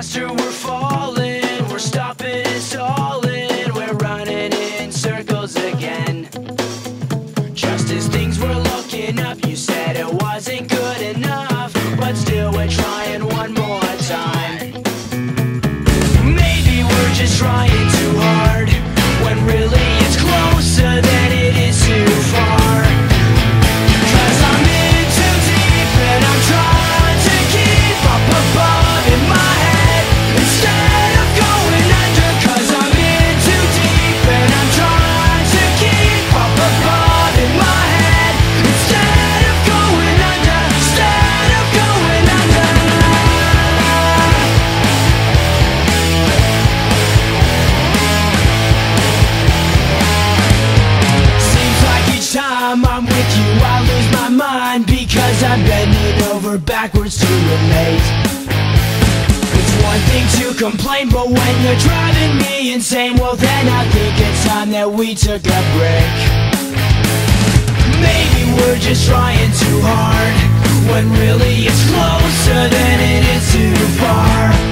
faster we're falling, we're stopping and stalling, we're running in circles again. Just as things were looking up, you said it wasn't good enough, but still we're trying one more time. Maybe we're just trying too hard, when really it's closer than it is too far. 'Cause I'm in too deep and I'm trying to keep up above in my head instead of going under. 'Cause I'm in too deep and I'm trying to keep up above in my head instead of going under, instead of going under. Seems like each time I'm with you I lose my mind, because I'm bending over backwards to relate. It's one thing to complain, but when you're driving me insane, well then I think it's time that we took a break. Maybe we're just trying too hard, when really it's closer than it is too far.